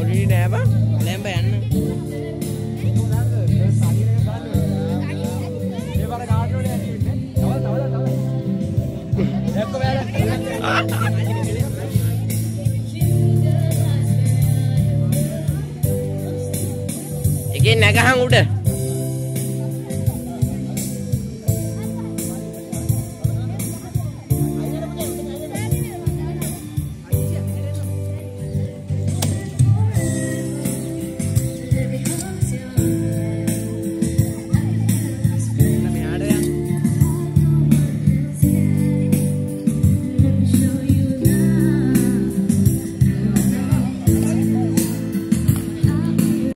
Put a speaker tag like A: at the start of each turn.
A: පොඩි නෑ බං. ලැම්බ යන්න. Again, nagahang udah.